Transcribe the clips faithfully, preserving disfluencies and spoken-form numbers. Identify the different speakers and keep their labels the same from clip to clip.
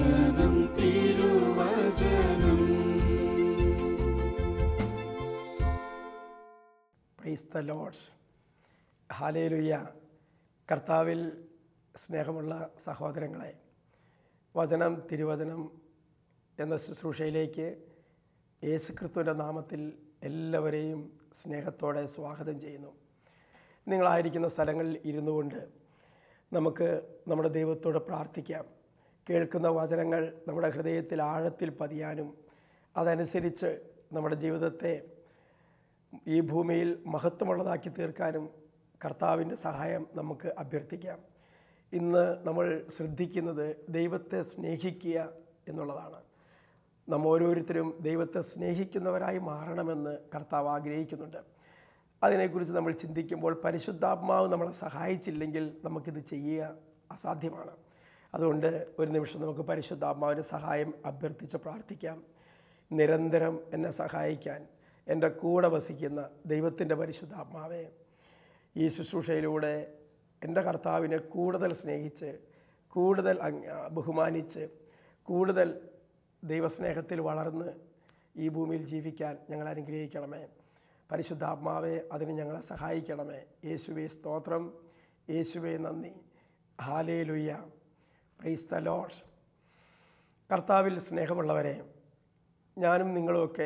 Speaker 1: വചനം തിരുവചനം.
Speaker 2: Praise the Lord. Hallelujah. കർത്താവിൽ സ്നേഹമുള്ള സഹോദരങ്ങളെ, വചനം തിരുവചനം എന്ന ശുശ്രൂഷയിലേക്ക് യേശുക്രിസ്തുവിൻ്റെ നാമത്തിൽ എല്ലാവരെയും സ്നേഹത്തോടെ സ്വാഗതം ചെയ്യുന്നു. നിങ്ങളായിരിക്കുന്ന സ്ഥലങ്ങളിൽ ഇരുന്നു കൊണ്ട് നമുക്ക് നമ്മുടെ ദൈവത്തോട് പ്രാർത്ഥിക്കാം. കേൾക്കുന്ന വചനങ്ങൾ നമ്മുടെ ഹൃദയത്തിൽ ആഴത്തിൽ പതിയാനും അതനുസരിച്ച് നമ്മുടെ ജീവിതത്തെ ഈ ഭൂമിയിൽ മഹത്വമുള്ളതാക്കി തീർക്കാനും കർത്താവിൻ്റെ സഹായം നമുക്ക് അഭ്യർത്ഥിക്കാം. ഇന്ന് നമ്മൾ ശ്രദ്ധിക്കുന്നത് ദൈവത്തെ സ്നേഹിക്കുക എന്നുള്ളതാണ്. നാം ഓരോരുത്തരും ദൈവത്തെ സ്നേഹിക്കുന്നവരായി മാറണമെന്ന് കർത്താവ് ആഗ്രഹിക്കുന്നുണ്ട്. അതിനെക്കുറിച്ച് നമ്മൾ ചിന്തിക്കുമ്പോൾ പരിശുദ്ധാത്മാവ് നമ്മളെ സഹായിച്ചില്ലെങ്കിൽ നമുക്കിത് ചെയ്യുക അസാധ്യമാണ്. അതുകൊണ്ട് ഒരു നിമിഷം നമുക്ക് പരിശുദ്ധാത്മാവിൻ്റെ സഹായം അഭ്യർത്ഥിച്ച് പ്രാർത്ഥിക്കാം. നിരന്തരം എന്നെ സഹായിക്കാൻ എൻ്റെ കൂടെ വസിക്കുന്ന ദൈവത്തിൻ്റെ പരിശുദ്ധാത്മാവേ, ഈ ശുശ്രൂഷയിലൂടെ എൻ്റെ കർത്താവിനെ കൂടുതൽ സ്നേഹിച്ച്, കൂടുതൽ ബഹുമാനിച്ച്, കൂടുതൽ ദൈവസ്നേഹത്തിൽ വളർന്ന് ഈ ഭൂമിയിൽ ജീവിക്കാൻ ഞങ്ങൾ അനുഗ്രഹിക്കണമേ. പരിശുദ്ധാത്മാവെ, അതിന് ഞങ്ങളെ സഹായിക്കണമേ. യേശുവേ സ്തോത്രം, യേശുവേ നന്ദി. ഹല്ലേലൂയ. Praise the Lord. കർത്താവിൽ സ്നേഹമുള്ളവരെ, ഞാനും നിങ്ങളുമൊക്കെ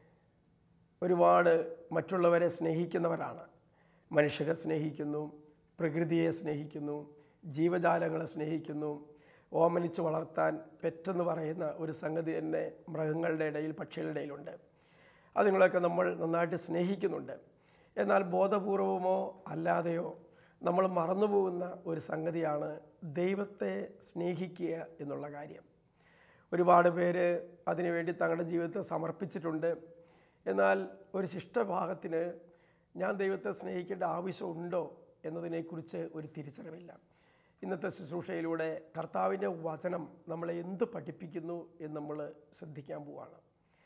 Speaker 2: ഒരുപാട് മറ്റുള്ളവരെ സ്നേഹിക്കുന്നവരാണ്. മനുഷ്യരെ സ്നേഹിക്കുന്നു, പ്രകൃതിയെ സ്നേഹിക്കുന്നു, ജീവജാലങ്ങളെ സ്നേഹിക്കുന്നു. ഓമനിച്ച് വളർത്താൻ പെറ്റെന്ന് പറയുന്ന ഒരു സംഗതി തന്നെ മൃഗങ്ങളുടെ ഇടയിൽ, പക്ഷികളുടെ ഇടയിലുണ്ട്. അതുങ്ങളൊക്കെ നമ്മൾ നന്നായിട്ട് സ്നേഹിക്കുന്നുണ്ട്. എന്നാൽ ബോധപൂർവമോ അല്ലാതെയോ നമ്മൾ മറന്നുപോകുന്ന ഒരു സംഗതിയാണ് ദൈവത്തെ സ്നേഹിക്കുക എന്നുള്ള കാര്യം. ഒരുപാട് പേര് അതിനുവേണ്ടി തങ്ങളുടെ ജീവിതത്തെ സമർപ്പിച്ചിട്ടുണ്ട്. എന്നാൽ ഒരു ശിഷ്ടഭാഗത്തിന് ഞാൻ ദൈവത്തെ സ്നേഹിക്കേണ്ട ആവശ്യമുണ്ടോ എന്നതിനെക്കുറിച്ച് ഒരു തിരിച്ചറിവില്ല. ഇന്നത്തെ ശുശ്രൂഷയിലൂടെ കർത്താവിൻ്റെ വചനം നമ്മളെ എന്ത് പഠിപ്പിക്കുന്നു എന്ന് നമ്മൾ ശ്രദ്ധിക്കാൻ പോവുകയാണ്.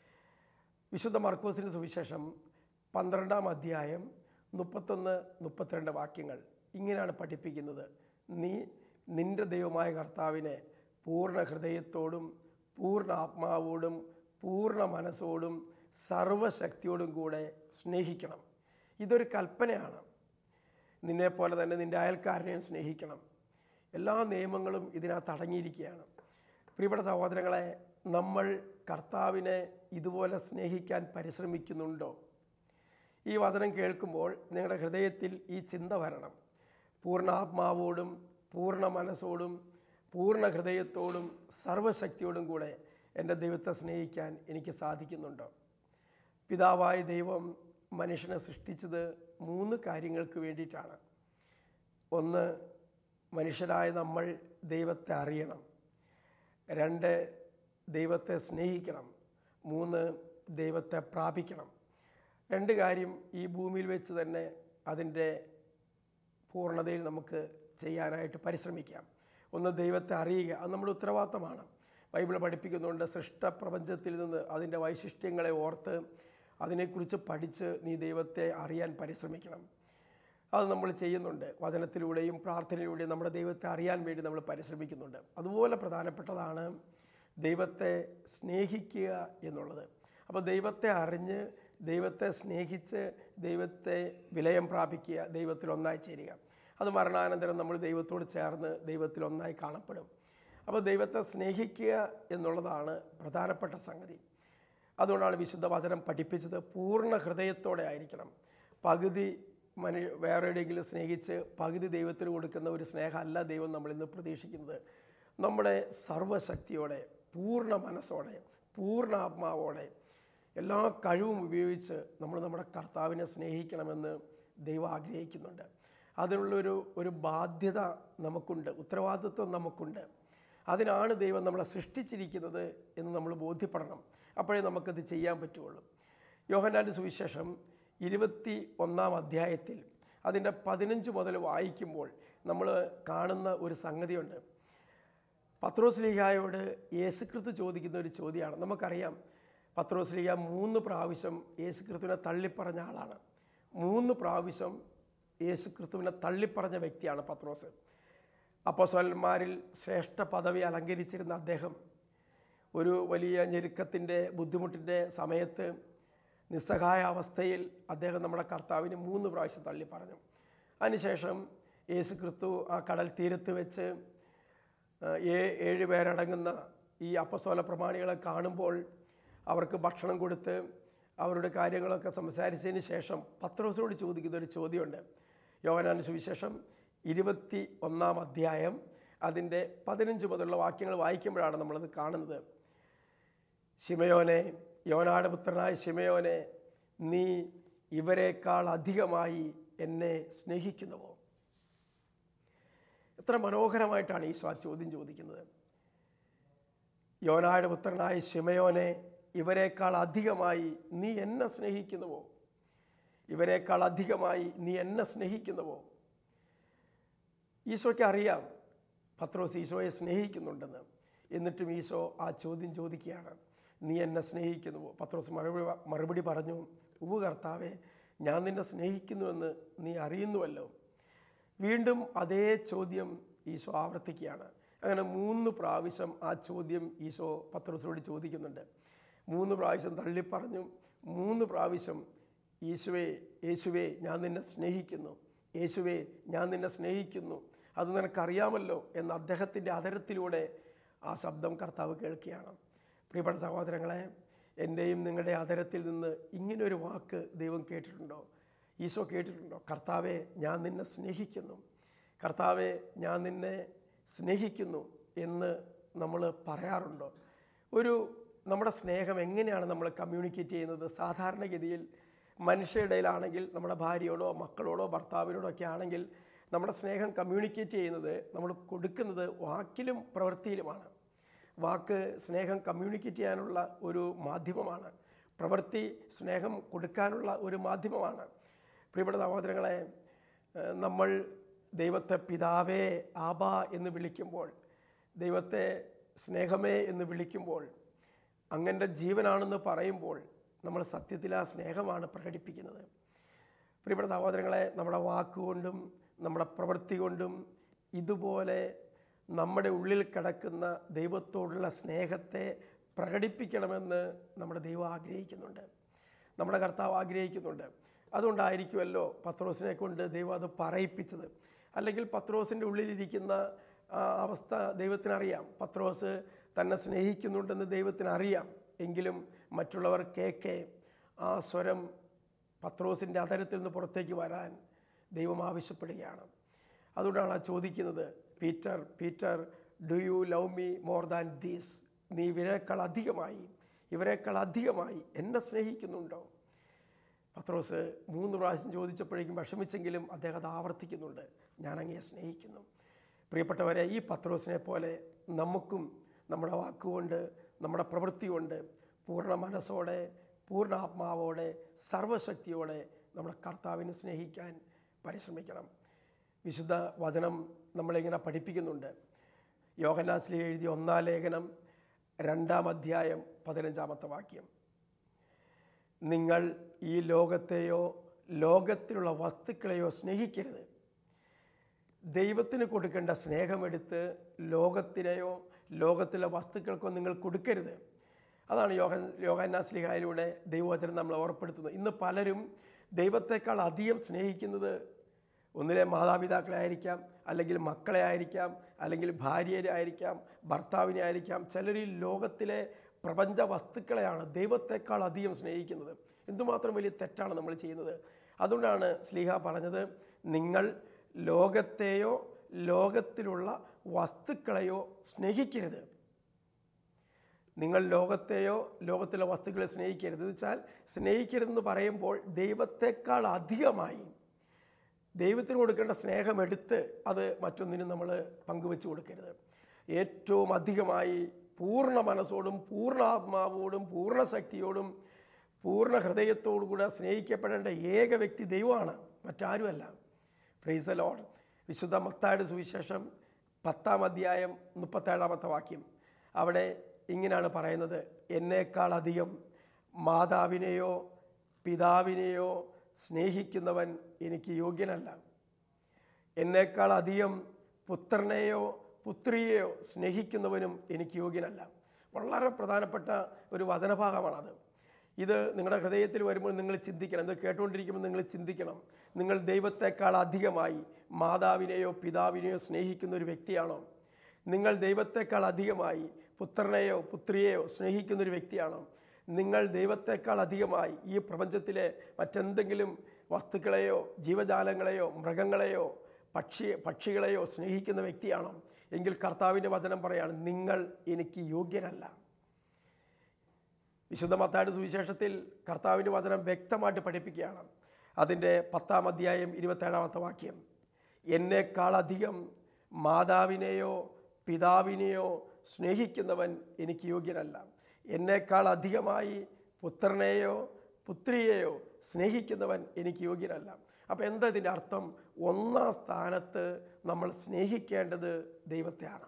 Speaker 2: വിശുദ്ധ മർക്കോസിൻ്റെ സുവിശേഷം പന്ത്രണ്ടാം അധ്യായം മുപ്പത്തൊന്ന് മുപ്പത്തിരണ്ട് വാക്യങ്ങൾ ഇങ്ങനെയാണ് പഠിപ്പിക്കുന്നത്. നീ നിൻ്റെ ദൈവമായ കർത്താവിനെ പൂർണ്ണ ഹൃദയത്തോടും പൂർണ്ണ ആത്മാവോടും പൂർണ്ണ മനസ്സോടും സർവശക്തിയോടും കൂടെ സ്നേഹിക്കണം. ഇതൊരു കൽപ്പനയാണ്. നിന്നെപ്പോലെ തന്നെ നിൻ്റെ അയൽക്കാരനെയും സ്നേഹിക്കണം. എല്ലാ നിയമങ്ങളും ഇതിനകത്ത് അടങ്ങിയിരിക്കുകയാണ്. പ്രിയപ്പെട്ട സഹോദരങ്ങളെ, നമ്മൾ കർത്താവിനെ ഇതുപോലെ സ്നേഹിക്കാൻ പരിശ്രമിക്കുന്നുണ്ടോ? ഈ വചനം കേൾക്കുമ്പോൾ നിങ്ങളുടെ ഹൃദയത്തിൽ ഈ ചിന്ത വരണം. പൂർണ്ണ ആത്മാവോടും പൂർണ്ണ മനസ്സോടും പൂർണ്ണ ഹൃദയത്തോടും സർവശക്തിയോടും കൂടെ എൻ്റെ ദൈവത്തെ സ്നേഹിക്കാൻ എനിക്ക് സാധിക്കുന്നുണ്ടോ? പിതാവായ ദൈവം മനുഷ്യനെ സൃഷ്ടിച്ചത് മൂന്ന് കാര്യങ്ങൾക്ക് വേണ്ടിയിട്ടാണ്. ഒന്ന്, മനുഷ്യരായ നമ്മൾ ദൈവത്തെ അറിയണം. രണ്ട്, ദൈവത്തെ സ്നേഹിക്കണം. മൂന്ന്, ദൈവത്തെ പ്രാപിക്കണം. രണ്ട് കാര്യം ഈ ഭൂമിയിൽ വെച്ച് തന്നെ അതിൻ്റെ പൂർണ്ണതയിൽ നമുക്ക് ചെയ്യാനായിട്ട് പരിശ്രമിക്കാം. ഒന്ന്, ദൈവത്തെ അറിയുക. അത് നമ്മുടെ ഉത്തരവാദിത്തമാണ്. ബൈബിൾ പഠിപ്പിക്കുന്നുണ്ട്, സൃഷ്ടപ്രപഞ്ചത്തിൽ നിന്ന് അതിൻ്റെ വൈശിഷ്ട്യങ്ങളെ ഓർത്ത് അതിനെക്കുറിച്ച് പഠിച്ച് നീ ദൈവത്തെ അറിയാൻ പരിശ്രമിക്കണം. അത് നമ്മൾ ചെയ്യുന്നുണ്ട്. വചനത്തിലൂടെയും പ്രാർത്ഥനയിലൂടെയും നമ്മുടെ ദൈവത്തെ അറിയാൻ വേണ്ടി നമ്മൾ പരിശ്രമിക്കുന്നുണ്ട്. അതുപോലെ പ്രധാനപ്പെട്ടതാണ് ദൈവത്തെ സ്നേഹിക്കുക എന്നുള്ളത്. അപ്പോൾ ദൈവത്തെ അറിഞ്ഞ്, ദൈവത്തെ സ്നേഹിച്ച്, ദൈവത്തെ വിലയം പ്രാപിക്കുക, ദൈവത്തിൽ ഒന്നായി ചേരുക. അത് മരണാനന്തരം നമ്മൾ ദൈവത്തോട് ചേർന്ന് ദൈവത്തിൽ ഒന്നായി കാണപ്പെടും. അപ്പോൾ ദൈവത്തെ സ്നേഹിക്കുക എന്നുള്ളതാണ് പ്രധാനപ്പെട്ട സംഗതി. അതുകൊണ്ടാണ് വിശുദ്ധ വചനം പഠിപ്പിച്ചത് പൂർണ്ണ ഹൃദയത്തോടെ ആയിരിക്കണം. പകുതി മനു വേറെ എവിടെയെങ്കിലും സ്നേഹിച്ച് പകുതി ദൈവത്തിന് കൊടുക്കുന്ന ഒരു സ്നേഹമല്ല ദൈവം നമ്മളിന്ന് പ്രതീക്ഷിക്കുന്നത്. നമ്മുടെ സർവശക്തിയോടെ, പൂർണ്ണ മനസ്സോടെ, പൂർണ്ണ ആത്മാവോടെ, എല്ലാ കഴിവും ഉപയോഗിച്ച് നമ്മൾ നമ്മുടെ കർത്താവിനെ സ്നേഹിക്കണമെന്ന് ദൈവം ആഗ്രഹിക്കുന്നുണ്ട്. അതിനുള്ളൊരു ഒരു ബാധ്യത നമുക്കുണ്ട്, ഉത്തരവാദിത്വം നമുക്കുണ്ട്. അതിനാണ് ദൈവം നമ്മളെ സൃഷ്ടിച്ചിരിക്കുന്നത് എന്ന് നമ്മൾ ബോധ്യപ്പെടണം. അപ്പോഴേ നമുക്കത് ചെയ്യാൻ പറ്റുള്ളൂ. യോഹന്നാൻ്റെ സുവിശേഷം ഇരുപത്തി ഒന്നാം അധ്യായത്തിൽ അതിൻ്റെ പതിനഞ്ച് മുതൽ വായിക്കുമ്പോൾ നമ്മൾ കാണുന്ന ഒരു സംഗതിയുണ്ട്. പത്രോസ്ലീഹായോട് യേശുക്രിസ്തു ചോദിക്കുന്ന ഒരു ചോദ്യമാണ്. നമുക്കറിയാം, പത്രോസ്ലീഹ മൂന്ന് പ്രാവശ്യം യേശുക്രിസ്തുവിനെ തള്ളിപ്പറഞ്ഞ ആളാണ്. മൂന്ന് പ്രാവശ്യം യേശുക്രിസ്തുവിനെ തള്ളിപ്പറഞ്ഞ വ്യക്തിയാണ് പത്രോസ്. അപ്പോസ്തലന്മാരിൽ ശ്രേഷ്ഠ പദവി അലങ്കരിച്ചിരുന്ന അദ്ദേഹം ഒരു വലിയ ഞെരുക്കത്തിൻ്റെ ബുദ്ധിമുട്ടിൻ്റെ സമയത്ത് നിസ്സഹായ അവസ്ഥയിൽ അദ്ദേഹം നമ്മുടെ കർത്താവിന് മൂന്ന് പ്രാവശ്യം തള്ളി പറഞ്ഞു. അതിനുശേഷം യേശു ക്രിസ്തു ആ കടൽ തീരത്ത് വെച്ച് ഏ ഏഴ് പേരടങ്ങുന്ന ഈ അപ്പസ്തോല പ്രമാണികളെ കാണുമ്പോൾ അവർക്ക് ഭക്ഷണം കൊടുത്ത് അവരുടെ കാര്യങ്ങളൊക്കെ സംസാരിച്ചതിന് ശേഷം പത്രോസിനോട് ചോദിക്കുന്ന ഒരു ചോദ്യമുണ്ട്. യോഹന്നാന്റെ സുവിശേഷം ഇരുപത്തി ഒന്നാം അധ്യായം അതിൻ്റെ പതിനഞ്ച് മുതലുള്ള വാക്യങ്ങൾ വായിക്കുമ്പോഴാണ് നമ്മളത് കാണുന്നത്. ശിമയോനെ, യോനായുടെ പുത്രനായ ശിമയോനെ, നീ ഇവരെക്കാൾ അധികമായി എന്നെ സ്നേഹിക്കുന്നുവോ? എത്ര മനോഹരമായിട്ടാണ് ഈശോ ആ ചോദ്യം ചോദിക്കുന്നത്. യോനായുടെ പുത്രനായ ശിമയോനെ, ഇവരെക്കാൾ അധികമായി നീ എന്നെ സ്നേഹിക്കുന്നുവോ? ഇവരെക്കാൾ അധികമായി നീ എന്നെ സ്നേഹിക്കുന്നുവോ? ഈശോയ്ക്ക് അറിയാം പത്രോസ് ഈശോയെ സ്നേഹിക്കുന്നുണ്ടെന്ന്. എന്നിട്ടും ഈശോ ആ ചോദ്യം ചോദിക്കുകയാണ്, നീ എന്നെ സ്നേഹിക്കുന്നുവോ? പത്രോസ് മറുപടി മറുപടി പറഞ്ഞു, ഉവ്വ് കർത്താവേ, ഞാൻ നിന്നെ സ്നേഹിക്കുന്നുവെന്ന് നീ അറിയുന്നുവല്ലോ. വീണ്ടും അതേ ചോദ്യം ഈശോ ആവർത്തിക്കുകയാണ്. അങ്ങനെ മൂന്ന് പ്രാവശ്യം ആ ചോദ്യം ഈശോ പത്രോസിനോട് ചോദിക്കുന്നുണ്ട്. മൂന്ന് പ്രാവശ്യം തള്ളിപ്പറഞ്ഞു. മൂന്ന് പ്രാവശ്യം യേശുവേ യേശുവേ ഞാൻ നിന്നെ സ്നേഹിക്കുന്നു, യേശുവേ ഞാൻ നിന്നെ സ്നേഹിക്കുന്നു, അത് നിനക്കറിയാമല്ലോ എന്ന് അദ്ദേഹത്തിൻ്റെ അതരത്തിലൂടെ ആ ശബ്ദം കർത്താവ് കേൾക്കുകയാണ്. പ്രിയപ്പെട്ട സഹോദരങ്ങളെ, എൻ്റെയും നിങ്ങളുടെ അതരത്തിൽ നിന്ന് ഇങ്ങനൊരു വാക്ക് ദൈവം കേട്ടിട്ടുണ്ടോ? ഈശോ കേട്ടിട്ടുണ്ടോ? കർത്താവെ ഞാൻ നിന്നെ സ്നേഹിക്കുന്നു, കർത്താവെ ഞാൻ നിന്നെ സ്നേഹിക്കുന്നു എന്ന് നമ്മൾ പറയാറുണ്ടോ? ഒരു നമ്മുടെ സ്നേഹം എങ്ങനെയാണ് നമ്മൾ കമ്മ്യൂണിക്കേറ്റ് ചെയ്യുന്നത്? സാധാരണഗതിയിൽ മനുഷ്യരുടെയിലാണെങ്കിൽ നമ്മുടെ ഭാര്യയോടോ മക്കളോടോ ഭർത്താവിനോടോ ഒക്കെ ആണെങ്കിൽ നമ്മുടെ സ്നേഹം കമ്മ്യൂണിക്കേറ്റ് ചെയ്യുന്നത് നമ്മൾ കൊടുക്കുന്നത് വാക്കിലും പ്രവൃത്തിയിലുമാണ്. വാക്ക് സ്നേഹം കമ്മ്യൂണിക്കേറ്റ് ചെയ്യാനുള്ള ഒരു മാധ്യമമാണ്. പ്രവൃത്തി സ്നേഹം കൊടുക്കാനുള്ള ഒരു മാധ്യമമാണ്. പ്രിയപ്പെട്ട സഹോദരങ്ങളെ, നമ്മൾ ദൈവത്തെ പിതാവേ ആബ എന്ന് വിളിക്കുമ്പോൾ, ദൈവത്തെ സ്നേഹമേ എന്ന് വിളിക്കുമ്പോൾ, അങ്ങൻ്റെ ജീവനാണെന്ന് പറയുമ്പോൾ നമ്മൾ സത്യത്തിൽ ആ സ്നേഹമാണ് പ്രകടിപ്പിക്കുന്നത്. പ്രിയപ്പെട്ട സഹോദരങ്ങളെ, നമ്മുടെ വാക്കുകൊണ്ടും നമ്മുടെ പ്രവൃത്തി കൊണ്ടും ഇതുപോലെ നമ്മുടെ ഉള്ളിൽ കിടക്കുന്ന ദൈവത്തോടുള്ള സ്നേഹത്തെ പ്രകടിപ്പിക്കണമെന്ന് നമ്മുടെ ദൈവം ആഗ്രഹിക്കുന്നുണ്ട്, നമ്മുടെ കർത്താവ് ആഗ്രഹിക്കുന്നുണ്ട്. അതുകൊണ്ടായിരിക്കുമല്ലോ പത്രോസിനെ കൊണ്ട് ദൈവം അത് പറയിപ്പിച്ചത്. അല്ലെങ്കിൽ പത്രോസിൻ്റെ ഉള്ളിലിരിക്കുന്ന അവസ്ഥ ദൈവത്തിനറിയാം. പത്രോസ് തന്നെ സ്നേഹിക്കുന്നുണ്ടെന്ന് ദൈവത്തിനറിയാം. എങ്കിലും മറ്റുള്ളവർ കേൾക്കെ ആ സ്വരം പത്രോസിൻ്റെ അതരത്തിൽ നിന്ന് പുറത്തേക്ക് വരാൻ ദൈവം ആവശ്യപ്പെടുകയാണ്. അതുകൊണ്ടാണ് ആ ചോദിക്കുന്നത്, Peter Peter do you love me more than these? നീ ഇവരെക്കാൾ അധികമായി ഇവരെക്കാൾ അധികമായി എന്നെ സ്നേഹിക്കുന്നുണ്ടോ? പത്രോസ് മൂന്ന് പ്രാവശ്യം ചോദിച്ചപ്പോഴേക്കും വിഷമിച്ചെങ്കിലും അദ്ദേഹം അത് ആവർത്തിക്കുന്നുണ്ട്, ഞാൻ അങ്ങയെ സ്നേഹിക്കുന്നു. പ്രിയപ്പെട്ടവരെ, ഈ പത്രോസിനെ പോലെ നമുക്കും നമ്മുടെ വാക്കുകൊണ്ട് നമ്മുടെ പ്രവൃത്തി കൊണ്ട് പൂർണ്ണ മനസ്സോടെ പൂർണ്ണ ആത്മാവോടെ സർവശക്തിയോടെ നമ്മുടെ കർത്താവിനെ സ്നേഹിക്കാൻ പരിശ്രമിക്കണം. വിശുദ്ധ വചനം നമ്മളിങ്ങനെ പഠിപ്പിക്കുന്നുണ്ട്. യോഹന്നാൻ ശ്ലീഹ എഴുതിയ ഒന്നാം ലേഖനം രണ്ടാം അധ്യായം പതിനഞ്ചാമത്തെ വാക്യം, നിങ്ങൾ ഈ ലോകത്തെയോ ലോകത്തിലുള്ള വസ്തുക്കളെയോ സ്നേഹിക്കരുത്. ദൈവത്തിന് കൊടുക്കേണ്ട സ്നേഹമെടുത്ത് ലോകത്തിനെയോ ലോകത്തിലെ വസ്തുക്കൾക്കോ നിങ്ങൾ കൊടുക്കരുത്. അതാണ് യോഹൻ യോഹന്നാൻ ശ്ലീഹായിലൂടെ ദൈവവചനം നമ്മളെ ഓർപ്പെടുത്തുന്നത്. ഇന്ന് പലരും ദൈവത്തെക്കാൾ അധികം സ്നേഹിക്കുന്നത് ഒന്നിലെ മാതാപിതാക്കളെ ആയിരിക്കാം, അല്ലെങ്കിൽ മക്കളെ ആയിരിക്കാം, അല്ലെങ്കിൽ ഭാര്യയെ ആയിരിക്കാം, ഭർത്താവിനെ ആയിരിക്കാം. ചിലർ ഈ ലോകത്തിലെ പ്രപഞ്ച വസ്തുക്കളെയാണ് ദൈവത്തെക്കാൾ അധികം സ്നേഹിക്കുന്നത്. എന്തുമാത്രം വലിയ തെറ്റാണ് നമ്മൾ ചെയ്യുന്നത്. അതുകൊണ്ടാണ് ശ്ലീഹ പറഞ്ഞത്, നിങ്ങൾ ലോകത്തെയോ ലോകത്തിലുള്ള വസ്തുക്കളെയോ സ്നേഹിക്കരുത്. നിങ്ങൾ ലോകത്തെയോ ലോകത്തിലെ വസ്തുക്കളെ സ്നേഹിക്കരുത്. എന്ന് വെച്ചാൽ സ്നേഹിക്കരുതെന്ന് പറയുമ്പോൾ ദൈവത്തെക്കാൾ അധികമായി ദൈവത്തിന് കൊടുക്കേണ്ട സ്നേഹമെടുത്ത് അത് മറ്റൊന്നിനും നമ്മൾ പങ്കുവെച്ച് കൊടുക്കരുത്. ഏറ്റവും അധികമായി പൂർണ്ണ മനസ്സോടും പൂർണ്ണ ആത്മാവോടും പൂർണ്ണ ശക്തിയോടും പൂർണ്ണ ഹൃദയത്തോടു കൂടെ സ്നേഹിക്കപ്പെടേണ്ട ഏക വ്യക്തി ദൈവമാണ്, മറ്റാരുമല്ല. Praise the Lord. വിശുദ്ധ മത്തായിയുടെ സുവിശേഷം പത്താം അധ്യായം മുപ്പത്തേഴാമത്തെ വാക്യം, അവിടെ ഇങ്ങനെയാണ് പറയുന്നത്, എന്നേക്കാൾ അധികം മാതാവിനെയോ പിതാവിനെയോ സ്നേഹിക്കുന്നവൻ എനിക്ക് യോഗ്യനല്ല. എന്നേക്കാൾ അധികം പുത്രനെയോ പുത്രിയെയോ സ്നേഹിക്കുന്നവനും എനിക്ക് യോഗ്യനല്ല. വളരെ പ്രധാനപ്പെട്ട ഒരു വചനഭാഗമാണത്. ഇത് നിങ്ങളുടെ ഹൃദയത്തിൽ വരുമ്പോൾ നിങ്ങൾ ചിന്തിക്കണം. ഇത് കേട്ടുകൊണ്ടിരിക്കുമ്പോൾ നിങ്ങൾ ചിന്തിക്കണം, നിങ്ങൾ ദൈവത്തെക്കാൾ അധികമായി മാതാവിനെയോ പിതാവിനെയോ സ്നേഹിക്കുന്ന ഒരു വ്യക്തിയാണോ? നിങ്ങൾ ദൈവത്തെക്കാൾ അധികമായി പുത്രനെയോ പുത്രിയെയോ സ്നേഹിക്കുന്നൊരു വ്യക്തിയാണോ? നിങ്ങൾ ദൈവത്തെക്കാൾ അധികമായി ഈ പ്രപഞ്ചത്തിലെ മറ്റെന്തെങ്കിലും വസ്തുക്കളെയോ ജീവജാലങ്ങളെയോ മൃഗങ്ങളെയോ പക്ഷി പക്ഷികളെയോ സ്നേഹിക്കുന്ന വ്യക്തിയാണോ? എങ്കിൽ കർത്താവിൻ്റെ വചനം പറയാണ്, നിങ്ങൾ എനിക്ക് യോഗ്യരല്ല. വിശുദ്ധ മത്തായിയുടെ സുവിശേഷത്തിൽ കർത്താവിൻ്റെ വചനം വ്യക്തമായിട്ട് പഠിപ്പിക്കുകയാണ്. അതിൻ്റെ പത്താം അധ്യായം ഇരുപത്തേഴാമത്തെ വാക്യം, എന്നെക്കാളധികം മാതാവിനെയോ പിതാവിനെയോ സ്നേഹിക്കുന്നവൻ എനിക്ക് യോഗ്യനല്ല. എന്നേക്കാൾ അധികമായി പുത്രനെയോ പുത്രിയെയോ സ്നേഹിക്കുന്നവൻ എനിക്ക് യോഗ്യനല്ല. അപ്പോൾ എന്താ ഇതിൻ്റെ അർത്ഥം? ഒന്നാം സ്ഥാനത്ത് നമ്മൾ സ്നേഹിക്കേണ്ടത് ദൈവത്തെയാണ്.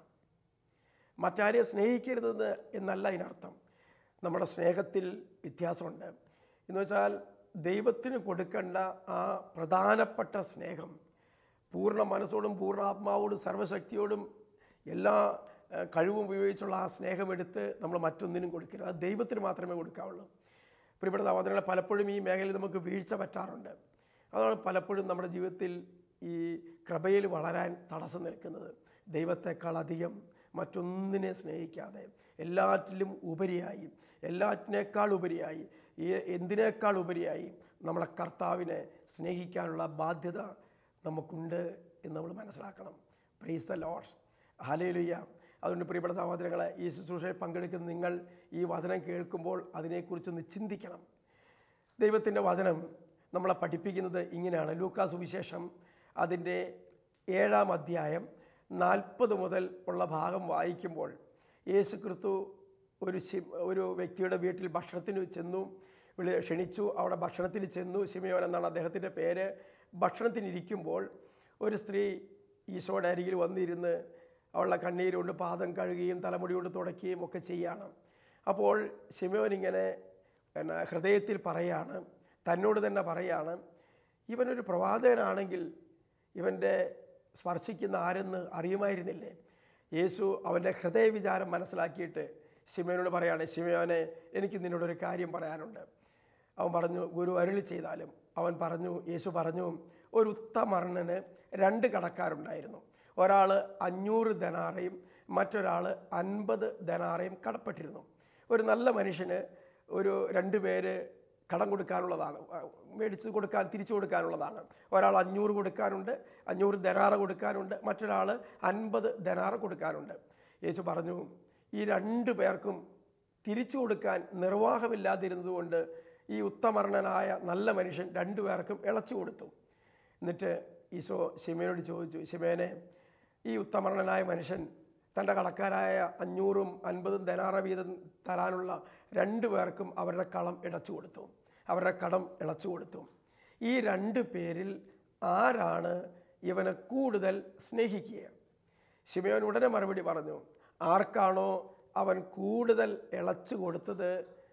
Speaker 2: മറ്റാരെയും സ്നേഹിക്കരുതെന്ന് എന്നല്ല ഇതിനർത്ഥം. നമ്മുടെ സ്നേഹത്തിൽ വ്യത്യാസമുണ്ട്. എന്ന് വെച്ചാൽ ദൈവത്തിന് കൊടുക്കേണ്ട ആ പ്രധാനപ്പെട്ട സ്നേഹം പൂർണ്ണ മനസ്സോടും പൂർണ്ണാത്മാവോടും സർവ്വശക്തിയോടും എല്ലാ കഴിവും ഉപയോഗിച്ചുള്ള ആ സ്നേഹമെടുത്ത് നമ്മൾ മറ്റൊന്നിനും കൊടുക്കരുത്. അത് ദൈവത്തിന് മാത്രമേ കൊടുക്കാവുള്ളൂ. പ്രിയപ്പെട്ട സഹോദരങ്ങളെ, പലപ്പോഴും ഈ മേഖലയിൽ നമുക്ക് വീഴ്ച പറ്റാറുണ്ട്. അതാണ് പലപ്പോഴും നമ്മുടെ ജീവിതത്തിൽ ഈ കൃപയിൽ വളരാൻ തടസ്സം നിൽക്കുന്നത്. ദൈവത്തെക്കാൾ അധികം മറ്റൊന്നിനെ സ്നേഹിക്കാതെ എല്ലാറ്റിലും ഉപരിയായി, എല്ലാറ്റിനേക്കാൾ ഉപരിയായി, ഈ എന്തിനേക്കാൾ ഉപരിയായി നമ്മളെ കർത്താവിനെ സ്നേഹിക്കാനുള്ള ബാധ്യത നമുക്കുണ്ട് എന്ന് നമ്മൾ മനസ്സിലാക്കണം. Praise the Lord, hallelujah. അതുകൊണ്ട് പ്രിയപ്പെട്ട സഹോദരങ്ങളെ, ഈ ശുശ്രൂഷയിൽ പങ്കെടുക്കുന്ന നിങ്ങൾ ഈ വചനം കേൾക്കുമ്പോൾ അതിനെക്കുറിച്ചൊന്ന് ചിന്തിക്കണം. ദൈവത്തിൻ്റെ വചനം നമ്മളെ പഠിപ്പിക്കുന്നത് ഇങ്ങനെയാണ്. ലൂക്കാ സുവിശേഷം അതിൻ്റെ ഏഴാം അധ്യായം നാൽപ്പത് മുതൽ ഉള്ള ഭാഗം വായിക്കുമ്പോൾ, യേശു ക്രിസ്തു ഒരു ഒരു വ്യക്തിയുടെ വീട്ടിൽ ഭക്ഷണത്തിന് ചെന്നു, വിളി ക്ഷണിച്ചു. അവിടെ ഭക്ഷണത്തിന് ചെന്നു. ശിമയോൻ എന്നാണ് അദ്ദേഹത്തിൻ്റെ പേര്. ഭക്ഷണത്തിനിരിക്കുമ്പോൾ ഒരു സ്ത്രീ ഈശോയുടെ അരികിൽ വന്നിരുന്ന് അവളുടെ കണ്ണീരുകൊണ്ട് പാദം കഴുകുകയും തലമുടി കൊണ്ട് തുടയ്ക്കുകയും ഒക്കെ ചെയ്യാണ്. അപ്പോൾ ശിമയോൻ ഇങ്ങനെ പിന്നെ ഹൃദയത്തിൽ പറയാണ്, തന്നോട് തന്നെ പറയാണ്, ഇവനൊരു പ്രവാചകനാണെങ്കിൽ ഇവൻ്റെ സ്പർശിക്കുന്ന ആരെന്ന് അറിയുമായിരുന്നില്ലേ? യേശു അവൻ്റെ ഹൃദയവിചാരം മനസ്സിലാക്കിയിട്ട് ശിമയോനോട് പറയാണ്, ശിമയോനെ, എനിക്ക് നിന്നോടൊരു കാര്യം പറയാനുണ്ട്. അവൻ പറഞ്ഞു, ഗുരു അരുളി ചെയ്താലും. അവൻ പറഞ്ഞു, യേശു പറഞ്ഞു, ഒരു ഉത്തമർണന് രണ്ട് കടക്കാരുണ്ടായിരുന്നു. ഒരാൾ അഞ്ഞൂറ് ധനാറയും മറ്റൊരാൾ അൻപത് ധനാറയും കടപ്പെട്ടിരുന്നു. ഒരു നല്ല മനുഷ്യന് ഒരു രണ്ട് പേര് കടം കൊടുക്കാനുള്ളതാണ്, മേടിച്ച് കൊടുക്കാൻ തിരിച്ചു കൊടുക്കാനുള്ളതാണ്. ഒരാൾ അഞ്ഞൂറ് കൊടുക്കാനുണ്ട്, അഞ്ഞൂറ് ധനാറ കൊടുക്കാനുണ്ട്, മറ്റൊരാൾ അൻപത് ധനാറ കൊടുക്കാനുണ്ട്. യേശു പറഞ്ഞു, ഈ രണ്ട് പേർക്കും തിരിച്ചു കൊടുക്കാൻ നിർവാഹമില്ലാതിരുന്നതുകൊണ്ട് ഈ ഉത്തമർണനായ നല്ല മനുഷ്യൻ രണ്ടു പേർക്കും ഇളച്ചു കൊടുത്തു. എന്നിട്ട് ഈശോ ശിമയോനോട് ചോദിച്ചു, ശിമയോനെ, ഈ ഉത്തമർണനായ മനുഷ്യൻ തൻ്റെ കടക്കാരായ അഞ്ഞൂറും അൻപതും ധനാറ വീതം തരാനുള്ള രണ്ടു പേർക്കും അവരുടെ കടം ഇടച്ചു കൊടുത്തു അവരുടെ കടം ഇളച്ചു കൊടുത്തു. ഈ രണ്ട് പേരിൽ ആരാണ് ഇവനെ കൂടുതൽ സ്നേഹിക്കുക? ശിമയോൻ ഉടനെ മറുപടി പറഞ്ഞു, ആർക്കാണോ അവൻ കൂടുതൽ ഇളച്ചു കൊടുത്തത്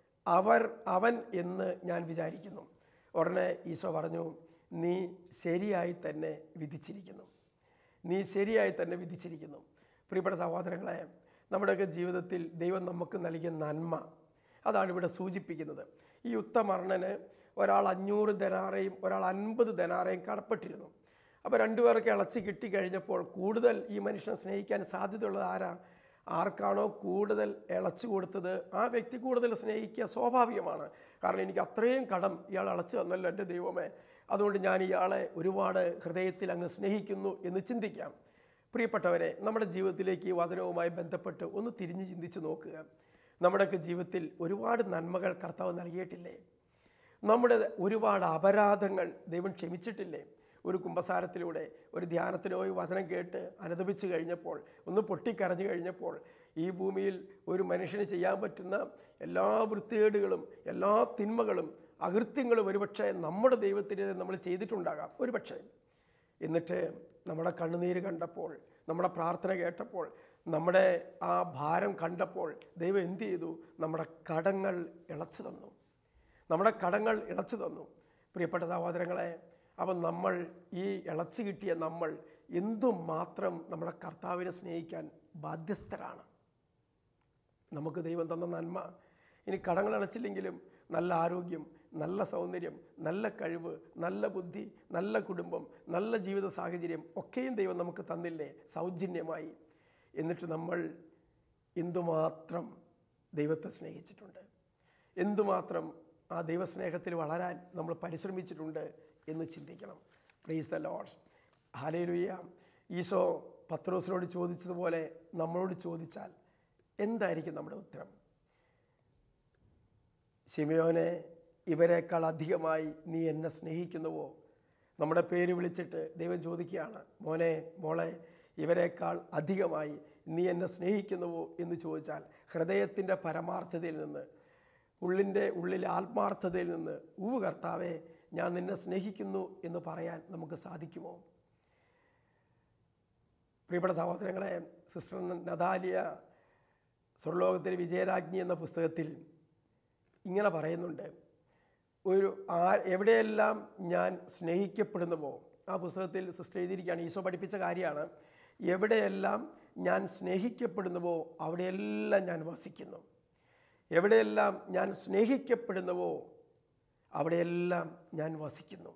Speaker 2: അവർ അവൻ എന്ന് ഞാൻ വിചാരിക്കുന്നു. ഉടനെ ഈശോ പറഞ്ഞു, നീ ശരിയായി തന്നെ വിധിച്ചിരിക്കുന്നു നീ ശരിയായി തന്നെ വിധിച്ചിരിക്കുന്നു പ്രിയപ്പെട്ട സഹോദരങ്ങളെ, നമ്മുടെയൊക്കെ ജീവിതത്തിൽ ദൈവം നമുക്ക് നൽകിയ നന്മ അതാണ് ഇവിടെ സൂചിപ്പിക്കുന്നത്. ഈ ഉത്തമർണന് ഒരാൾ അഞ്ഞൂറ് ധനാറയും ഒരാൾ അൻപത് ധനാറയും കടപ്പെട്ടിരുന്നു. അപ്പോൾ രണ്ടുപേർക്ക് ഇളച്ച് കിട്ടിക്കഴിഞ്ഞപ്പോൾ കൂടുതൽ ഈ മനുഷ്യനെ സ്നേഹിക്കാൻ സാധ്യതയുള്ളത് ആരാ? ആർക്കാണോ കൂടുതൽ ഇളച്ചു കൊടുത്തത് ആ വ്യക്തി കൂടുതൽ സ്നേഹിക്കുക സ്വാഭാവികമാണ്. കാരണം എനിക്ക് അത്രയും കടം ഇയാൾ അളച്ചു തന്നല്ലോ എൻ്റെ ദൈവമേ, അതുകൊണ്ട് ഞാൻ ഇയാളെ ഒരുപാട് ഹൃദയത്തിൽ അങ്ങ് സ്നേഹിക്കുന്നു എന്ന് ചിന്തിക്കാം. പ്രിയപ്പെട്ടവരെ, നമ്മുടെ ജീവിതത്തിലേക്ക് ഈ വചനവുമായി ബന്ധപ്പെട്ട് ഒന്ന് തിരിഞ്ഞ് ചിന്തിച്ച് നോക്കുക. നമ്മുടെയൊക്കെ ജീവിതത്തിൽ ഒരുപാട് നന്മകൾ കർത്താവ് നൽകിയിട്ടില്ലേ? നമ്മുടെ ഒരുപാട് അപരാധങ്ങൾ ദൈവം ക്ഷമിച്ചിട്ടില്ലേ? ഒരു കുമ്പസാരത്തിലൂടെ ഒരു ധ്യാനത്തിനോ ഈ വചനം കേട്ട് അനുദപിച്ച് കഴിഞ്ഞപ്പോൾ, ഒന്ന് പൊട്ടിക്കരഞ്ഞു കഴിഞ്ഞപ്പോൾ, ഈ ഭൂമിയിൽ ഒരു മനുഷ്യന് ചെയ്യാൻ പറ്റുന്ന എല്ലാ വൃത്തികേടുകളും എല്ലാ തിന്മകളും അകൃത്യങ്ങളും ഒരുപക്ഷെ നമ്മുടെ ദൈവത്തിന് നമ്മൾ ചെയ്തിട്ടുണ്ടാകാം ഒരുപക്ഷെ. എന്നിട്ട് നമ്മുടെ കണ്ണുനീര് കണ്ടപ്പോൾ, നമ്മുടെ പ്രാർത്ഥന കേട്ടപ്പോൾ, നമ്മുടെ ആ ഭാരം കണ്ടപ്പോൾ ദൈവം എന്ത് ചെയ്തു? നമ്മുടെ കടങ്ങൾ ഇളച്ചു തന്നു നമ്മുടെ കടങ്ങൾ ഇളച്ചു തന്നു പ്രിയപ്പെട്ട സഹോദരങ്ങളെ, അപ്പം നമ്മൾ ഈ ഇളച്ചു കിട്ടിയ നമ്മൾ എന്തുമാത്രം നമ്മുടെ കർത്താവിനെ സ്നേഹിക്കാൻ ബാധ്യസ്ഥരാണ്. നമുക്ക് ദൈവം തന്ന നന്മ, ഇനി കടങ്ങൾ അടച്ചില്ലെങ്കിലും നല്ല ആരോഗ്യം, നല്ല സൗന്ദര്യം, നല്ല കഴിവ്, നല്ല ബുദ്ധി, നല്ല കുടുംബം, നല്ല ജീവിത സാഹചര്യം ഒക്കെയും ദൈവം നമുക്ക് തന്നില്ലേ സൗജന്യമായി? എന്നിട്ട് നമ്മൾ എന്തുമാത്രം ദൈവത്തെ സ്നേഹിച്ചിട്ടുണ്ട്, എന്തുമാത്രം ആ ദൈവസ്നേഹത്തിൽ വളരാൻ നമ്മൾ പരിശ്രമിച്ചിട്ടുണ്ട് എന്ന് ചിന്തിക്കണം. Praise the Lord. ഹല്ലേലൂയ. ഈശോ പത്രോസിനോട് ചോദിച്ചതുപോലെ നമ്മളോട് ചോദിച്ചാൽ എന്തായിരിക്കും നമ്മുടെ ഉത്തരം? ശിമയോനെ, ഇവരെക്കാൾ അധികമായി നീ എന്നെ സ്നേഹിക്കുന്നുവോ? നമ്മുടെ പേര് വിളിച്ചിട്ട് ദൈവം ചോദിക്കുകയാണ്, മോനെ മോളെ, ഇവരെക്കാൾ അധികമായി നീ എന്നെ സ്നേഹിക്കുന്നുവോ എന്ന് ചോദിച്ചാൽ ഹൃദയത്തിൻ്റെ പരമാർത്ഥതയിൽ നിന്ന്, ഉള്ളിൻ്റെ ഉള്ളിലെ ആത്മാർത്ഥതയിൽ നിന്ന്, ഊവ് കർത്താവേ, ഞാൻ നിന്നെ സ്നേഹിക്കുന്നു എന്ന് പറയാൻ നമുക്ക് സാധിക്കുമോ? പ്രിയപ്പെട്ട സഹോദരങ്ങളെ, സിസ്റ്റർ നദാലിയ സ്വർലോകത്തിലെ വിജയരാജ്ഞി എന്ന പുസ്തകത്തിൽ ഇങ്ങനെ പറയുന്നുണ്ട്, ഒരു ആ എവിടെയെല്ലാം ഞാൻ സ്നേഹിക്കപ്പെടുന്നുവോ, ആ പുസ്തകത്തിൽ സിസ്റ്റർ എഴുതിയിരിക്കുകയാണ്, ഈശോ പഠിപ്പിച്ച കാര്യമാണ്, എവിടെയെല്ലാം ഞാൻ സ്നേഹിക്കപ്പെടുന്നുവോ അവിടെയെല്ലാം ഞാൻ വസിക്കുന്നു. എവിടെയെല്ലാം ഞാൻ സ്നേഹിക്കപ്പെടുന്നുവോ അവിടെയെല്ലാം ഞാൻ വസിക്കുന്നു.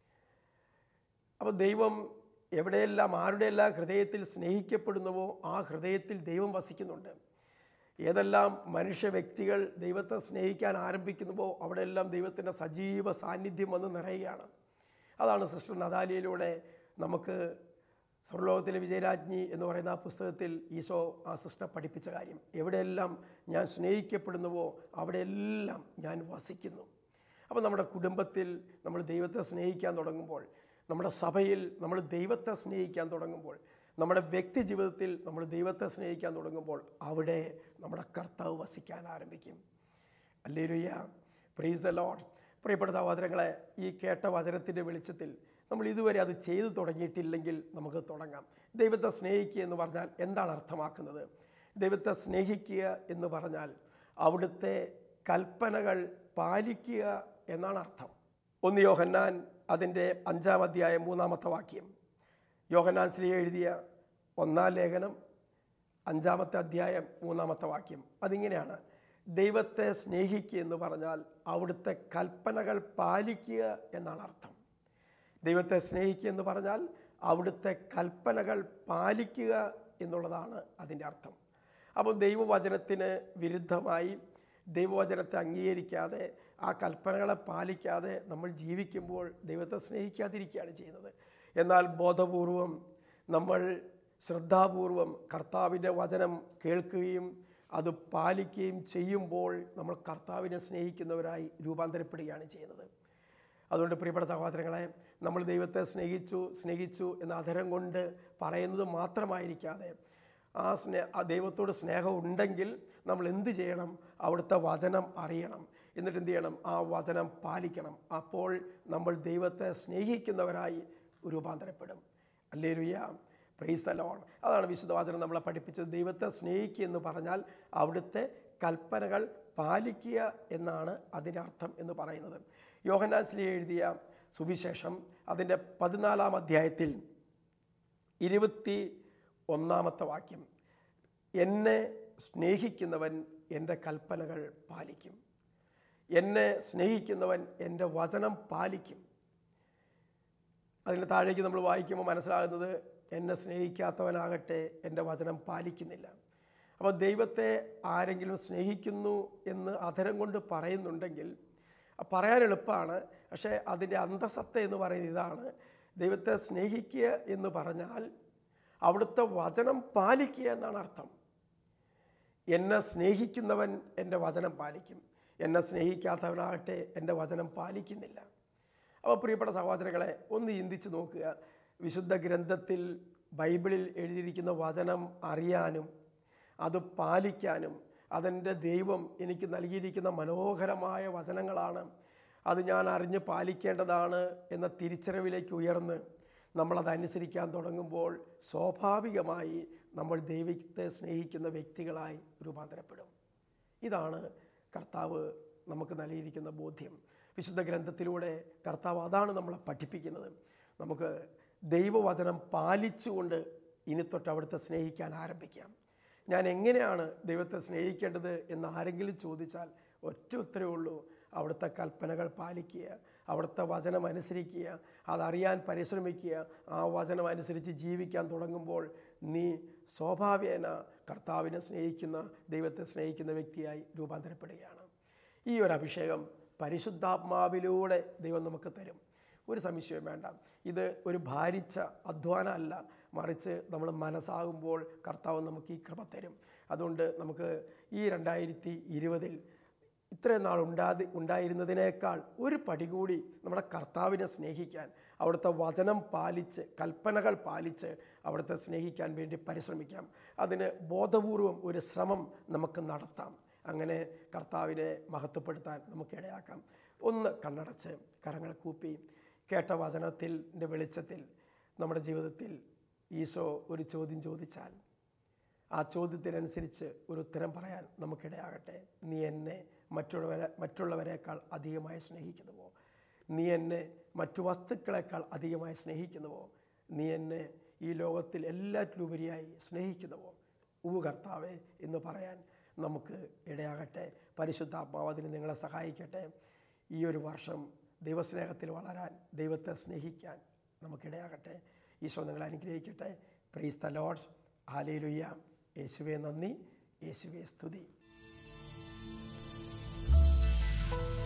Speaker 2: അപ്പോൾ ദൈവം എവിടെയെല്ലാം ആരുടെയെല്ലാം ഹൃദയത്തിൽ സ്നേഹിക്കപ്പെടുന്നുവോ ആ ഹൃദയത്തിൽ ദൈവം വസിക്കുന്നുണ്ട്. ഏതെല്ലാം മനുഷ്യ വ്യക്തികൾ ദൈവത്തെ സ്നേഹിക്കാൻ ആരംഭിക്കുന്നുവോ അവിടെയെല്ലാം ദൈവത്തിൻ്റെ സജീവ സാന്നിധ്യം വന്ന് നിറയുകയാണ്. അതാണ് സിസ്റ്റർ നദാലിയയിലൂടെ നമുക്ക് സ്വർലോകത്തിലെ വിജയരാജ്ഞി എന്ന് പറയുന്ന ആ പുസ്തകത്തിൽ ഈശോ ആ സിസ്റ്റർ പഠിപ്പിച്ച കാര്യം. എവിടെയെല്ലാം ഞാൻ സ്നേഹിക്കപ്പെടുന്നുവോ അവിടെയെല്ലാം ഞാൻ വസിക്കുന്നു. അപ്പോൾ നമ്മുടെ കുടുംബത്തിൽ നമ്മൾ ദൈവത്തെ സ്നേഹിക്കാൻ തുടങ്ങുമ്പോൾ, നമ്മുടെ സഭയിൽ നമ്മൾ ദൈവത്തെ സ്നേഹിക്കാൻ തുടങ്ങുമ്പോൾ, നമ്മുടെ വ്യക്തി ജീവിതത്തിൽ നമ്മൾ ദൈവത്തെ സ്നേഹിക്കാൻ തുടങ്ങുമ്പോൾ അവിടെ നമ്മുടെ കർത്താവ് വസിക്കാൻ ആരംഭിക്കും. ഹല്ലേലൂയ. Praise the Lord. പ്രിയപ്പെട്ട സഹോദരങ്ങളെ, ഈ കേട്ട വചനത്തിൻ്റെ വെളിച്ചത്തിൽ നമ്മൾ ഇതുവരെ അത് ചെയ്തു തുടങ്ങിയിട്ടില്ലെങ്കിൽ നമുക്ക് തുടങ്ങാം. ദൈവത്തെ സ്നേഹിക്കുക എന്ന് പറഞ്ഞാൽ എന്താണ് അർത്ഥമാക്കുന്നത്? ദൈവത്തെ സ്നേഹിക്കുക എന്ന് പറഞ്ഞാൽ അവിടുത്തെ കൽപ്പനകൾ പാലിക്കുക എന്നാണ് അർത്ഥം. ഒന്ന് യോഹന്നാൻ അതിൻ്റെ അഞ്ചാം അധ്യായം മൂന്നാമത്തെ വാക്യം. യോഹന്നാൻ ശ്ലീഹ എഴുതിയ ഒന്നാം ലേഖനം അഞ്ചാമത്തെ അധ്യായം മൂന്നാമത്തെ വാക്യം. അതിങ്ങനെയാണ്, ദൈവത്തെ സ്നേഹിക്കുക എന്ന് പറഞ്ഞാൽ അവിടുത്തെ കൽപ്പനകൾ പാലിക്കുക എന്നാണ് അർത്ഥം. ദൈവത്തെ സ്നേഹിക്കുക എന്ന് പറഞ്ഞാൽ അവിടുത്തെ കൽപ്പനകൾ പാലിക്കുക എന്നുള്ളതാണ് അതിൻ്റെ അർത്ഥം. അപ്പോൾ ദൈവവചനത്തിന് വിരുദ്ധമായി, ദൈവവചനത്തെ അംഗീകരിക്കാതെ, ആ കൽപ്പനകളെ പാലിക്കാതെ നമ്മൾ ജീവിക്കുമ്പോൾ ദൈവത്തെ സ്നേഹിക്കാതിരിക്കുകയാണ് ചെയ്യുന്നത്. എന്നാൽ ബോധപൂർവം നമ്മൾ ശ്രദ്ധാപൂർവം കർത്താവിൻ്റെ വചനം കേൾക്കുകയും അത് പാലിക്കുകയും ചെയ്യുമ്പോൾ നമ്മൾ കർത്താവിനെ സ്നേഹിക്കുന്നവരായി രൂപാന്തരപ്പെടുകയാണ് ചെയ്യുന്നത്. അതുകൊണ്ട് പ്രിയപ്പെട്ട സഹോദരങ്ങളെ, നമ്മൾ ദൈവത്തെ സ്നേഹിച്ചു സ്നേഹിച്ചു എന്ന അധരം കൊണ്ട് പറയുന്നത് മാത്രമായിരിക്കാതെ, ആ സ്നേ ആ ദൈവത്തോട് സ്നേഹം ഉണ്ടെങ്കിൽ നമ്മൾ എന്ത് ചെയ്യണം? അവിടുത്തെ വചനം അറിയണം, എന്നിട്ട് എന്ത് ചെയ്യണം? ആ വചനം പാലിക്കണം. അപ്പോൾ നമ്മൾ ദൈവത്തെ സ്നേഹിക്കുന്നവരായി രൂപാന്തരപ്പെടും. ഹല്ലേലൂയ. Praise the Lord. അതാണ് വിശുദ്ധ വചനം നമ്മളെ പഠിപ്പിച്ചത്. ദൈവത്തെ സ്നേഹിക്കുക എന്ന് പറഞ്ഞാൽ അവിടുത്തെ കൽപ്പനകൾ പാലിക്കുക എന്നാണ് അതിൻ്റെ അർത്ഥം എന്ന് പറയുന്നത്. യോഹന്നാൻ ശ്ലീഹ എഴുതിയ സുവിശേഷം അതിൻ്റെ പതിനാലാം അധ്യായത്തിൽ ഇരുപത്തി ഒന്നാമത്തെ വാക്യം, എന്നെ സ്നേഹിക്കുന്നവൻ എൻ്റെ കൽപ്പനകൾ പാലിക്കും, എന്നെ സ്നേഹിക്കുന്നവൻ എൻ്റെ വചനം പാലിക്കും. അതിന് താഴേക്ക് നമ്മൾ വായിക്കുമ്പോൾ മനസ്സിലാകുന്നത്, എന്നെ സ്നേഹിക്കാത്തവനാകട്ടെ എൻ്റെ വചനം പാലിക്കുന്നില്ല. അപ്പോൾ ദൈവത്തെ ആരെങ്കിലും സ്നേഹിക്കുന്നു എന്ന് അധരം കൊണ്ട് പറയുന്നുണ്ടെങ്കിൽ പറയാൻ എളുപ്പമാണ്, പക്ഷേ അതിൻ്റെ അന്തസത്ത എന്ന് പറയുന്നത് ഇതാണ്. ദൈവത്തെ സ്നേഹിക്കുക എന്ന് പറഞ്ഞാൽ അവിടുത്തെ വചനം പാലിക്കുക എന്നാണ് അർത്ഥം. എന്നെ സ്നേഹിക്കുന്നവൻ എൻ്റെ വചനം പാലിക്കും, എന്നെ സ്നേഹിക്കാത്തവനാകട്ടെ എൻ്റെ വചനം പാലിക്കുന്നില്ല. അപ്പോൾ പ്രിയപ്പെട്ട സഹോദരങ്ങളെ, ഒന്ന് ചിന്തിച്ച് നോക്കുക. വിശുദ്ധ ഗ്രന്ഥത്തിൽ ബൈബിളിൽ എഴുതിയിരിക്കുന്ന വചനം അറിയാനും അത് പാലിക്കാനും അതെൻ്റെ ദൈവം എനിക്ക് നൽകിയിരിക്കുന്ന മനോഹരമായ വചനങ്ങളാണ്, അത് ഞാൻ അറിഞ്ഞ് പാലിക്കേണ്ടതാണ് എന്ന തിരിച്ചറിവിലേക്ക് ഉയർന്ന് നമ്മളതനുസരിക്കാൻ തുടങ്ങുമ്പോൾ സ്വാഭാവികമായി നമ്മൾ ദൈവത്തെ സ്നേഹിക്കുന്ന വ്യക്തികളായി രൂപാന്തരപ്പെടും. ഇതാണ് കർത്താവ് നമുക്ക് നൽകിയിരിക്കുന്ന ബോധ്യം. വിശുദ്ധ ഗ്രന്ഥത്തിലൂടെ കർത്താവ് അതാണ് നമ്മളെ പഠിപ്പിക്കുന്നത്. നമുക്ക് ദൈവവചനം പാലിച്ചുകൊണ്ട് ഇനി തൊട്ട് അവിടുത്തെ സ്നേഹിക്കാൻ ആരംഭിക്കാം. ഞാൻ എങ്ങനെയാണ് ദൈവത്തെ സ്നേഹിക്കേണ്ടത് എന്ന് ആരെങ്കിലും ചോദിച്ചാൽ ഒറ്റ ഉത്തരവേ ഉള്ളൂ, അവിടുത്തെ കൽപ്പനകൾ പാലിക്കുക, അവിടുത്തെ വചനം അനുസരിക്കുക, അതറിയാൻ പരിശ്രമിക്കുക. ആ വചനം അനുസരിച്ച് ജീവിക്കാൻ തുടങ്ങുമ്പോൾ നീ സ്വാഭാവികേന കർത്താവിനെ സ്നേഹിക്കുന്ന, ദൈവത്തെ സ്നേഹിക്കുന്ന വ്യക്തിയായി രൂപാന്തരപ്പെടുകയാണ്. ഈ ഒരു അഭിഷേകം പരിശുദ്ധാത്മാവിലൂടെ ദൈവം നമുക്ക് തരും. ഒരു സംശയവും വേണ്ട. ഇത് ഒരു ഭാരിച്ച അധ്വാനം അല്ല, മറിച്ച് നമ്മൾ മനസ്സാകുമ്പോൾ കർത്താവ് നമുക്ക് ഈ കൃപ തരും. അതുകൊണ്ട് നമുക്ക് ഈ രണ്ടായിരത്തി ഇരുപതിൽ ഇത്രയും നാൾ ഉണ്ടാതി ഉണ്ടായിരുന്നതിനേക്കാൾ ഒരു പടി കൂടി നമ്മുടെ കർത്താവിനെ സ്നേഹിക്കാൻ, അവിടുത്തെ വചനം പാലിച്ച്, കൽപ്പനകൾ പാലിച്ച് അവിടുത്തെ സ്നേഹിക്കാൻ വേണ്ടി പരിശ്രമിക്കാം. അതിന് ബോധപൂർവം ഒരു ശ്രമം നമുക്ക് നടത്താം. അങ്ങനെ കർത്താവിനെ മഹത്വപ്പെടുത്താൻ നമുക്കിടയാക്കാം. ഒന്ന് കണ്ണടച്ച് കരങ്ങൾ കൂപ്പി കേട്ട വചനത്തിൻ്റെ വെളിച്ചത്തിൽ നമ്മുടെ ജീവിതത്തിൽ ഈശോ ഒരു ചോദ്യം ചോദിച്ചാൽ ആ ചോദ്യത്തിനനുസരിച്ച് ഒരു ഉത്തരം പറയാൻ നമുക്കിടയാകട്ടെ. നീ എന്നെ മറ്റുള്ളവരെ മറ്റുള്ളവരെക്കാൾ അധികമായി സ്നേഹിക്കുന്നുവോ? നീ എന്നെ മറ്റു വസ്തുക്കളെക്കാൾ അധികമായി സ്നേഹിക്കുന്നുവോ? നീ എന്നെ ഈ ലോകത്തിൽ എല്ലാറ്റിലുപരിയായി സ്നേഹിക്കുന്നുവോ? ഉവ്വ് കർത്താവേ എന്ന് പറയാൻ നമുക്ക് ഇടയാകട്ടെ. പരിശുദ്ധാത്മാവ് അതിന് നിങ്ങളെ സഹായിക്കട്ടെ. ഈ ഒരു വർഷം ദൈവസ്നേഹത്തിൽ വളരാൻ, ദൈവത്തെ സ്നേഹിക്കാൻ നമുക്കിടയാകട്ടെ. ഈശോ നിങ്ങളെ അനുഗ്രഹിക്കട്ടെ. Praise the Lord. ഹല്ലേലൂയ. യേശുവേ നന്ദി, യേശുവേ സ്തുതി.